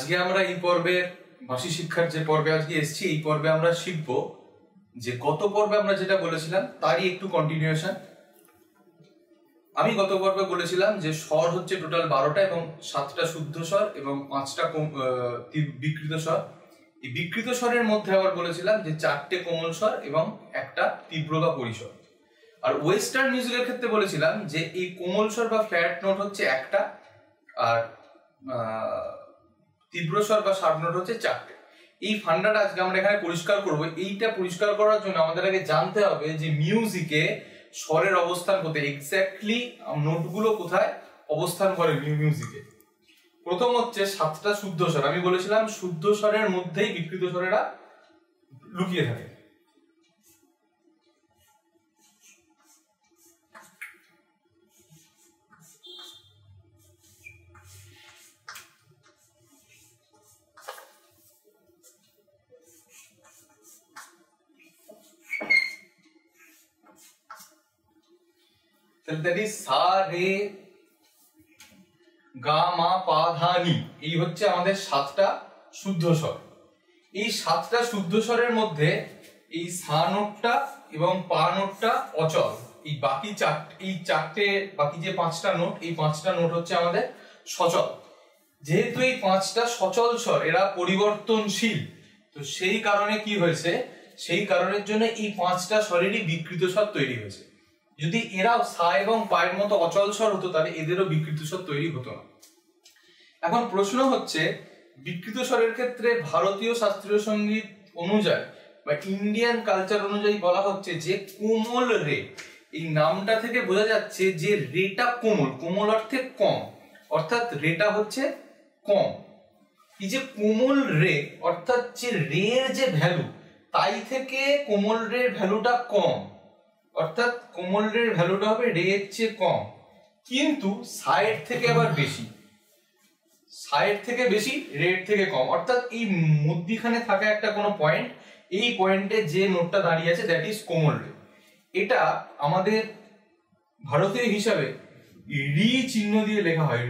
আজকে আমরা এই পর্বের ভাষী শিক্ষার যে পর্বে আজকে এসেছি, এই পর্বে আমরা শিখবো যে গত পর্বে আমরা যেটা বলেছিলাম তারই একটু কন্টিনিউশন। আমি গত পর্বে বলেছিলাম যে স্বর হচ্ছে টোটাল 12টা এবং 7টা শুদ্ধ স্বর এবং 5টা বিকৃত স্বর। এই বিকৃত স্বরের মধ্যে আবার বলেছিলাম যে 4টে কোমল স্বর এবং একটা তীব্র বা পরিস্বর। আর ওয়েস্টার্ন মিউজিকের ক্ষেত্রে বলেছিলাম যে এই কোমল স্বর বা ফ্ল্যাট নোট হচ্ছে একটা, আর তীব্র স্বর বা শার্প নোট হচ্ছে 4টে। এই ফান্ডাটা আজকে আমরা এখানে পরিষ্কার করব। এইটা পরিষ্কার করার জন্য আমাদের আগে জানতে হবে যে মিউজিকে স্বরের অবস্থান কোথায়, এক্স্যাক্টলি নোটগুলো কোথায় অবস্থান করে মিউজিকে। প্রথম হচ্ছে 7টা শুদ্ধ স্বর। আমি বলেছিলাম শুদ্ধ স্বরের মধ্যেই বিকৃত স্বরেরা লুকিয়ে থাকে। that is সা রে গা মা পা ধা নি। এই হচ্ছে আমাদের 7টা শুদ্ধ স্বর। এই 7টা শুদ্ধ স্বরের মধ্যে এই সা নোটটা এবং পা নোটটা অচল। এই বাকি বাকি যে 5টা নোট, এই 5টা নোট হচ্ছে আমাদের সচল। যেহেতু এই 5টা সচল স্বর এরা পরিবর্তনশীল, তো সেই কারণে কি হয়েছে, সেই কারণের জন্য এই 5টা স্বরেরই বিকৃত স্বর তৈরি হয়েছে। যদি এরাও সা এবং পায়ের মতো অচল স্বর হতো তাহলে এদেরও বিকৃত স্বর তৈরি হতো না। এখন প্রশ্ন হচ্ছে, বিকৃত স্বরের ক্ষেত্রে ভারতীয় শাস্ত্রীয় সঙ্গীত অনুযায়ী বা ইন্ডিয়ান কালচার অনুযায়ী বলা হচ্ছে যে কোমল রে। এই নামটা থেকে বোঝা যাচ্ছে যে রেটা কোমল, কোমল অর্থে কম, অর্থাৎ রেটা হচ্ছে কম। এই যে কোমল রে অর্থাৎ যে রে এর যে ভ্যালু, তাই থেকে কোমল রে ভ্যালুটা কম, অর্থাৎ কোমল রে ভ্যালুটা হবে রে এর চেয়ে কম, কিন্তু সাইড থেকে আবার বেশি, সাইড থেকে বেশি রে এর থেকে কম। অর্থাৎ এই মধ্যখানে থাকা একটা কোনো পয়েন্ট, এই পয়েন্টে যে নোটটা দাঁড়িয়ে আছে দ্যাট ইজ কোমল রে। এটা আমাদের ভারতীয় হিসাবে রি চিহ্ন দিয়ে লেখা হয়,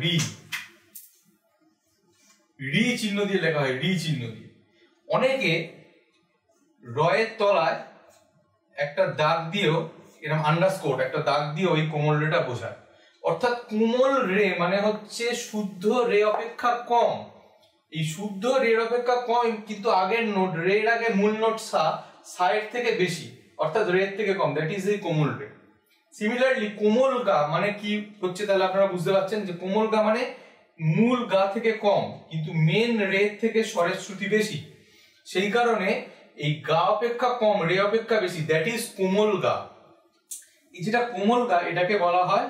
রি চিহ্ন দিয়ে লেখা হয়, রি চিহ্ন দিয়ে। অনেকে রয়ের তলায় একটা দাগ দিয়েও, এরকম আন্ডারস্কোর একটা দাগ দিয়ে ওই কোমল রেটা বোঝায়। অর্থাৎ কোমল রে মানে হচ্ছে শুদ্ধ রে অপেক্ষা কম। এই শুদ্ধ রে অপেক্ষা কম, কিন্তু আগের নোট রের আগে মূল নোট সা, সাইড থেকে বেশি, অর্থাৎ রে থেকে কম, দ্যাট ইজ এই কোমল রে। সিমিলারলি কোমল গা মানে কি হচ্ছে, তাহলে আপনারা বুঝতে পারছেন যে কোমল গা মানে মূল গা থেকে কম কিন্তু মেন রে থেকে স্বরের শ্রুতি বেশি, সেই কারণে এই গা অপেক্ষা কম রে অপেক্ষা বেশি, দ্যাট ইজ কোমল গা। এই যেটা কোমল গা এটাকে বলা হয়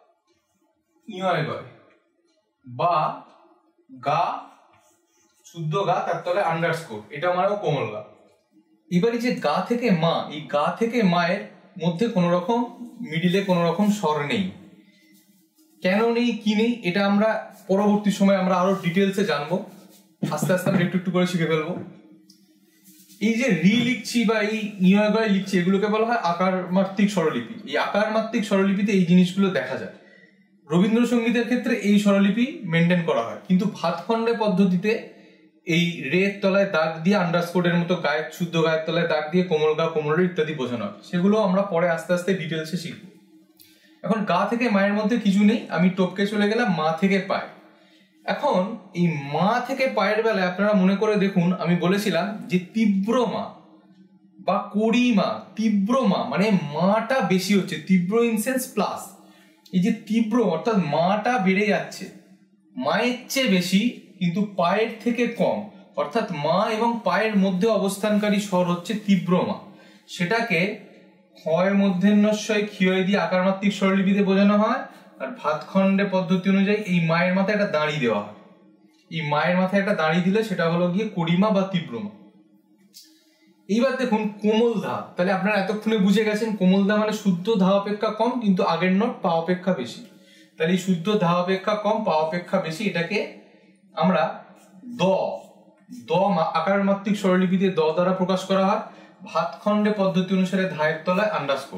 ইয়গয় বা গা, শুদ্ধ গা তার তলে আন্ডারস্কোর, এটা মানেও কোমল গা। এবারে যে গা থেকে মা, এই গা থেকে মায়ের মধ্যে কোন রকম মিডিলে কোন রকম স্বর নেই। কেন নেই কি নেই এটা আমরা পরবর্তী সময় আমরা আরো ডিটেলসে জানবো, আস্তে আস্তে আমরা একটু একটু করে শিখে ফেলবো। এই যে রি লিখছি বা এই ইয়গয় লিখছি, এগুলোকে বলা হয় আকার মাত্রিক স্বরলিপি। এই আকার মাত্রিক স্বরলিপিতে এই জিনিসগুলো দেখা যায়। রবীন্দ্রসঙ্গীতের ক্ষেত্রে এই স্বরলিপি মেনটেন করা হয়, কিন্তু ভাতখণ্ডে পদ্ধতিতে এই রের তলায় দাগ দিয়ে আন্ডারস্কোরের মতো গায়ের শুদ্ধ গায়ের তলায় দাগ দিয়ে কোমল গা, কোমল রে ইত্যাদি বোঝানো হয়। সেগুলো আমরা পরে আস্তে আস্তে ডিটেলসে শিখবো। এখন গা থেকে মায়ের মধ্যে কিছু নেই, আমি টপকে চলে গেলাম মা থেকে পায়। এখন এই মা থেকে পায়ের বেলায় আপনারা মনে করে দেখুন, আমি বলেছিলাম যে তীব্র মা বা কড়ি মা, তীব্র মা মানে মাটা বেশি হচ্ছে, তীব্র ইন সেন্স প্লাস। এই যে তীব্র অর্থাৎ মাটা বেড়ে যাচ্ছে, মায়ের চেয়ে বেশি কিন্তু পায়ের থেকে কম, অর্থাৎ মা এবং পায়ের মধ্যে অবস্থানকারী স্বর হচ্ছে তীব্র মা। সেটাকে ক্ষয় মূর্ধন্যস্বয় ক্ষয় দিয়ে আকার মাত্রিক স্বরলিপিতে বোঝানো হয়। আর ভাতখণ্ডে পদ্ধতি অনুযায়ী এই মায়ের মাথায় একটা দাঁড়ি দেওয়া হয়। এই মায়ের মাথায় একটা দাঁড়ি দিলে সেটা হলো গিয়ে কড়িমা বা তীব্রমা। এইবার দেখুন কোমল ধা, তাহলে আপনারা এতক্ষণে বুঝে গেছেন কোমল ধা মানে শুদ্ধ ধা অপেক্ষা কম কিন্তু আগের নোট পা অপেক্ষা বেশি। তাহলে এই শুদ্ধ ধা অপেক্ষা কম পা অপেক্ষা বেশি, এটাকে আমরা দ আকার মাত্রিক স্বরলিপিতে দ দ্বারা প্রকাশ করা হয়। ভাতখণ্ডে পদ্ধতি অনুসারে ধায়ের তলায় আন্ডারস্কোর।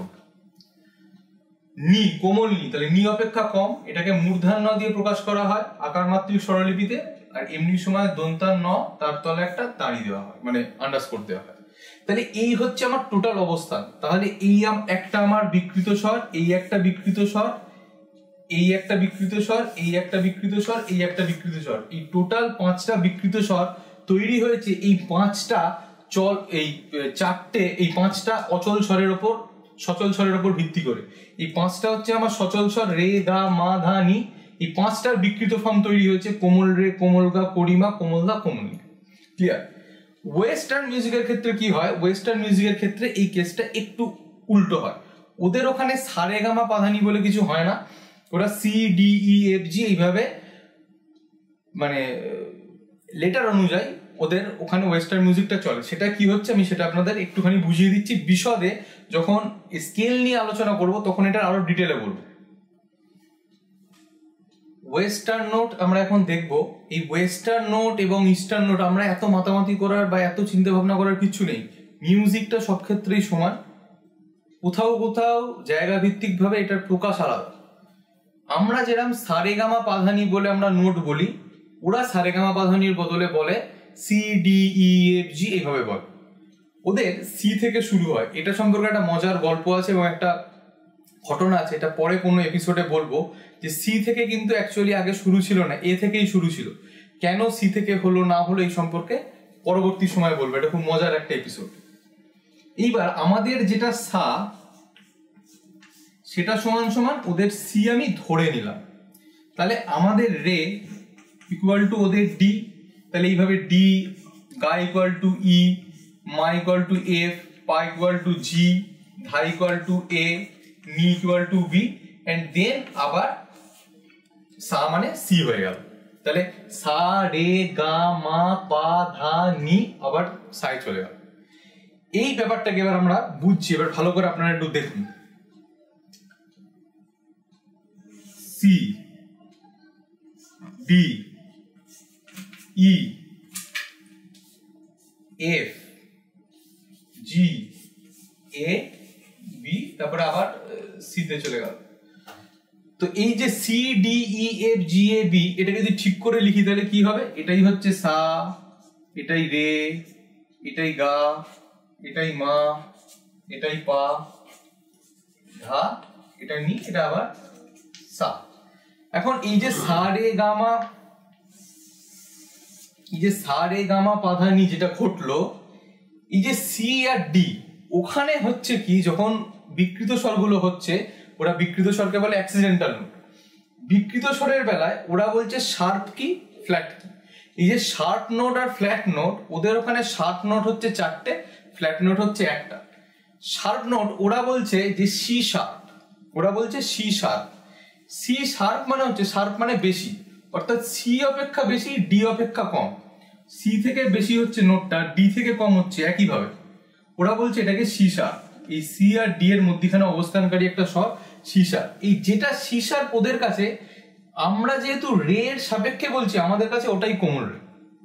নি কোমল নি, তাহলে নি অপেক্ষা কম, এটাকে মূর্ধন্য দিয়ে প্রকাশ করা হয় আকার মাত্রিক স্বরলিপিতে, আর এমনি সময় দন্তার ন তার তলে একটা দাঁড়ি দেওয়া হয়, মানে আন্ডারস্কোর দেওয়া হয়। তাহলে এই হচ্ছে আমার টোটাল অবস্থান। তাহলে এই একটা আমার বিকৃত স্বর, এই একটা বিকৃত স্বর, এই একটা বিকৃত স্বর, এই একটা বিকৃত স্বর, এই একটা বিকৃত স্বর, এই টোটাল 5টা বিকৃত স্বর তৈরি হয়েছে এই 5টা এই 5টা অচল স্বরের ওপর, সচল স্বরের ওপর ভিত্তি করে। এই 5টা হচ্ছে আমার সচল স্বর, রে, গা, মা, ধা, নি। এই 5টার বিকৃত ফর্ম তৈরি হয়েছে কোমল রে, কোমল গা, করিমা, কোমল দা, কোমল নি। ক্লিয়ার? ওয়েস্টার্ন মিউজিকের ক্ষেত্রে কি হয়? ওয়েস্টার্ন মিউজিকের ক্ষেত্রে এই কেসটা একটু উল্টো হয়। ওদের ওখানে সারে গামা পাধানি বলে কিছু হয় না, ওরা C, D, E, F, G এইভাবে মানে লেটার অনুযায়ী ওদের ওখানে ওয়েস্টার্ন মিউজিকটা চলে। সেটা কি হচ্ছে আমি সেটা আপনাদের একটুখানি বুঝিয়ে দিচ্ছি বিশদে। যখন স্কেল নিয়ে আলোচনা করব তখন এটা আরো ডিটেলে বলবো। ওয়েস্টার্ন নোট আমরা এখন দেখব। এই ওয়েস্টার্ন নোট এবং ইস্টার্ন নোট আমরা এত মাতামাতি করার বা এত চিন্তা ভাবনা করার কিছু নেই। মিউজিকটা সব ক্ষেত্রেই সমান, কোথাও কোথাও জায়গা ভিত্তিক ভাবে এটার প্রকাশ আলাদা। আমরা যেরকম সারেগামা পাধানি বলে আমরা নোট বলি, ওরা সারেগামা পাধানির বদলে বলে C, D, E, F, G এইভাবে বলে। ওদের সি থেকে শুরু হয়। এটা সম্পর্কে একটা মজার গল্প আছে এবং একটা ঘটনা আছে, এটা পরে কোনো এপিসোডে বলবো, যে সি থেকে কিন্তু অ্যাকচুয়ালি আগে শুরু ছিল না, এ থেকেই শুরু ছিল। কেন সি থেকে হলো না হলো এই সম্পর্কে পরবর্তী সময় বলবো, এটা খুব মজার একটা এপিসোড। এইবার আমাদের যেটা সা, সেটা সমান সমান ওদের সি আমি ধরে নিলাম। তাহলে আমাদের রে ইকুয়াল টু ওদের ডি। তাহলে এইভাবে ডি, গা ইকুয়াল টু ই, মা ইকুয়াল টু এফ, পা ইকুয়াল টু জি, ধা ইকুয়াল টু এ, নি equal to B, and then আবার সা মানে সি হয়ে গেল। তাহলে সা, রে, গা, মা, পা, ধা, নি, আবার সাই চলে গেল। এই ব্যাপারটাকে এবার আমরা বুঝছি। এবার ভালো করে আপনারা একটু দেখুন। C, D, E, F, G, A, B, তারপরে আবার সি তে চলে গেল। তো এই যে C, D, E, F, G, A, B, এটাকে যদি ঠিক করে লিখি তাহলে কি হবে? এটাই হচ্ছে সা, এটাই রে, এটাই গা, এটাই মা, এটাই পা, ধা, এটা নি, এটা আবার সা। এখন এই যে সা, রে, গা, মা, এই যে সা, রে, গা, মা, পা, ধা, নি যেটা ঘটলো, এই যে সি আর ডি ওখানে হচ্ছে কি, যখন বিকৃত স্বরগুলো হচ্ছে ওরা বিকৃত স্বরকে বলে অ্যাক্সিডেন্টাল নোট। বিকৃত স্বরের বেলায় ওরা বলছে শার্প কি, ফ্ল্যাট কি। এই যে শার্প নোট আর ফ্ল্যাট নোট, ওদের ওখানে শার্প নোট হচ্ছে 4টে, ফ্ল্যাট নোট হচ্ছে একটা। শার্প নোট ওরা বলছে যে সি শার্প, ওরা বলছে সি শার্প। সি শার্প মানে হচ্ছে, শার্প মানে বেশি, অর্থাৎ সি অপেক্ষা বেশি, ডি অপেক্ষা কম। সি থেকে বেশি হচ্ছে নোটটা, ডি থেকে কম হচ্ছে, একইভাবে ওরা বলছে এটাকে সি শার্প। এই সি আর ডি এর মধ্যখানে অবস্থানকারী একটা স্বর সি শার্প। এই যেটা সি শার্প ওদের কাছে, আমরা যেহেতু রে এর সাপেক্ষে বলছি আমাদের কাছে ওটাই কোমল রে।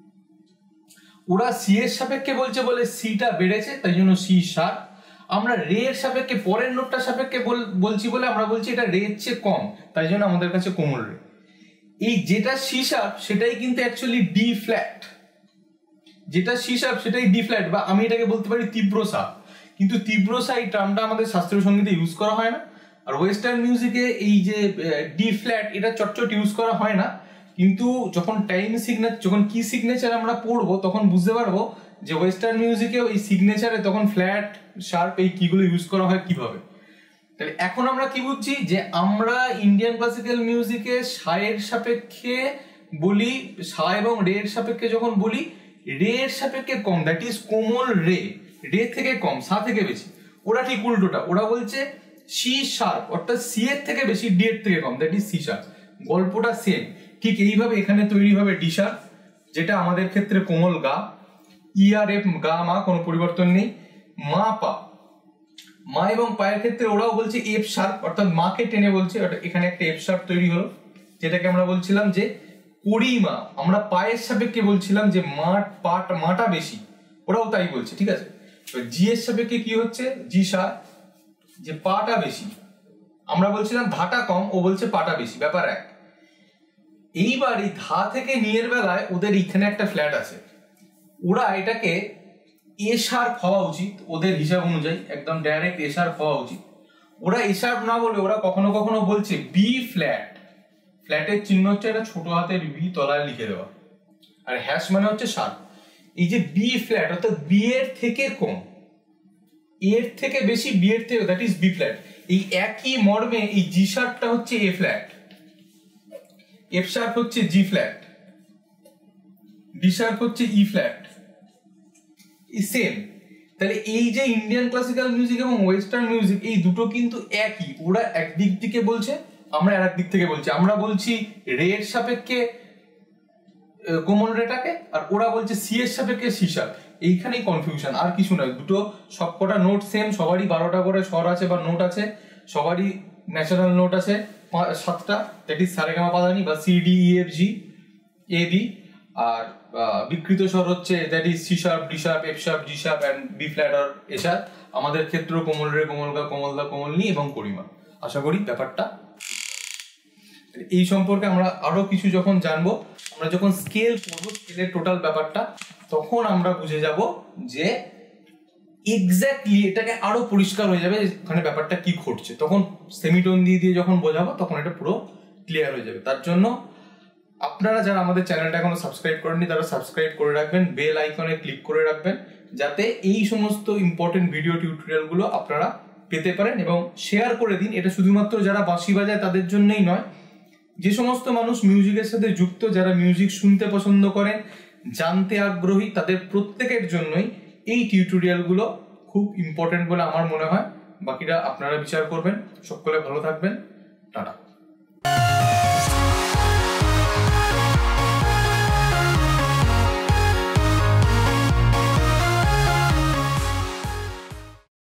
ওরা সি এর সাপেক্ষে বলছে বলে সিটা বেড়েছে, তাই জন্য সি শার্প। আমরা রে এর সাপেক্ষে পরের নোটটা সাপেক্ষে বলছি বলে আমরা বলছি এটা রে এর চেয়ে কম, তাই জন্য আমাদের কাছে কোমল রে। এই যেটা সি শার্প সেটাই কিন্তু অ্যাকচুয়ালি ডি ফ্ল্যাট, যেটা সি শার্প সেটাই ডি ফ্ল্যাট, বা আমি এটাকে বলতে পারি তীব্র সা। কিন্তু তীব্র সা এই টার্মটা আমাদের শাস্ত্রীয় সঙ্গীতে ইউজ করা হয় না। আর ওয়েস্টার্ন মিউজিকে এই যে ডি ফ্ল্যাট এটা চটচট ইউজ করা হয় না। কিন্তু যখন টাইম সিগনেচার, যখন কি সিগনেচার আমরা পড়বো তখন বুঝতে পারবো যে ওয়েস্টার্ন মিউজিকে এই সিগনেচারে তখন ফ্ল্যাট, শার্প এই কিগুলো ইউজ করা হয় কিভাবে। তাহলে এখন আমরা কি বুঝছি, যে আমরা ইন্ডিয়ান ক্লাসিক্যাল মিউজিকে সায়ের সাপেক্ষে বলি, সা এবং রে এর সাপেক্ষে যখন বলি, রে এর সাপেক্ষে কম, দ্যাট ইজ কোমল রে, রে থেকে কম, সা থেকে বেশি। ওরা ঠিক উল্টোটা, ওরা বলছে সি শার্প, অর্থাৎ সি এর থেকে বেশি, ডি এর থেকে কম, দ্যাট ইজ সি শার্প। গল্পটা সেম। ঠিক এইভাবে এখানে তৈরি হবে ডি শার্প, যেটা আমাদের ক্ষেত্রে কোমল গা। ই আর এফ, গা, মা, কোনো পরিবর্তন নেই। মা, পা, মা এবং পায়ের ক্ষেত্রে ওরাও বলছে এফ শার্প, অর্থাৎ মাকে টেনে বলছে, এখানে একটা এফ শার্প তৈরি হলো, যেটাকে আমরা বলছিলাম যে করিমা। আমরা পায়ের সাপেক্ষে বলছিলাম যে মাটা বেশি, ওরাও তাই বলছে, ঠিক আছে। জি এর সাপেক্ষে কি হচ্ছে, জি শার্প, যে পাটা বেশি। আমরা বলছিলাম ধাটা কম, ও বলছে পাটা বেশি, ব্যাপার এক। এইবার এই ধা থেকে নিয়ের বেলায় ওদের এখানে একটা ফ্ল্যাট আছে, ওরা এটাকে এ শার্প হওয়া উচিত ওদের হিসাব অনুযায়ী, একদম ডাইরেক্ট এ শার্প হওয়া উচিত। ওরা এ শার্প না বলে ওরা কখনো কখনো বলছে বি ফ্ল্যাট। ফ্ল্যাটের চিহ্ন হচ্ছে একটা ছোট হাতের বি তলায় লিখে দেওয়া, আর হ্যাশ মানে হচ্ছে শার্প। এই যে বি ফ্ল্যাট অর্থাৎ বি এর থেকে কম, এর থেকে বেশি, বি এর থেকে, দ্যাট ইজ বি ফ্ল্যাট। এই একই মর্মে এই জি শার্পটা হচ্ছে এ ফ্ল্যাট, এফ শার্প হচ্ছে জি ফ্ল্যাট, ডি শার্প হচ্ছে ই ফ্ল্যাট, সেম। তাহলে এই যে ইন্ডিয়ান ক্লাসিক্যাল মিউজিক এবং ওয়েস্টার্ন মিউজিক এই দুটো কিন্তু একই, ওরা একদিক থেকে বলছে, আমরা আর এক দিক থেকে বলছি। আমরা বলছি রে এর সাপেক্ষে কোমল রেটাকে, আর ওরা বলছে সি এর সাপেক্ষে সি শার্প। এইখানেই কনফিউশন, আর কিছু নয়। দুটো সবকটা নোট সেম, সবারই 12টা করে স্বর আছে বা নোট আছে, সবারই ন্যাচারাল নোট আছে 7টা, দ্যাট ইজ সারেগামা পাদানি বা C D E F G A B. আর বিকৃত স্বর হচ্ছে that is C sharp, D sharp, F sharp, G sharp and B flat or A sharp. আমাদের ক্ষেত্রেও কোমল রে, কোমল গা, কোমল দা, কোমল নি এবং করিমা। আশা করি ব্যাপারটা এই সম্পর্কে আমরা আরো কিছু যখন জানবো, আমরা যখন স্কেল করবো, স্কেলের টোটাল ব্যাপারটা, তখন আমরা বুঝে যাব যে এক্স্যাক্টলি এটাকে আরো পরিষ্কার হয়ে যাবে এখানে ব্যাপারটা কি ঘটছে। তখন সেমিটোন দিয়ে দিয়ে যখন বোঝাবো তখন এটা পুরো ক্লিয়ার হয়ে যাবে। তার জন্য আপনারা যারা আমাদের চ্যানেলটা এখনো সাবস্ক্রাইব করেননি তারা সাবস্ক্রাইব করে রাখবেন, বেল আইকনে ক্লিক করে রাখবেন, যাতে এই সমস্ত ইম্পর্টেন্ট ভিডিও টিউটোরিয়াল গুলো আপনারা পেতে পারেন। এবং শেয়ার করে দিন, এটা শুধুমাত্র যারা বাঁশি বাজায় তাদের জন্যই নয়, যে সমস্ত মানুষ মিউজিকের সাথে যুক্ত, যারা মিউজিক শুনতে পছন্দ করেন, জানতে আগ্রহী, তাদের প্রত্যেকের জন্যই এই টিউটোরিয়াল গুলো খুব ইম্পর্টেন্ট বলে আমার মনে হয়। বাকিটা আপনারা বিচার করবেন। সকলে ভালো থাকবেন, টাটা।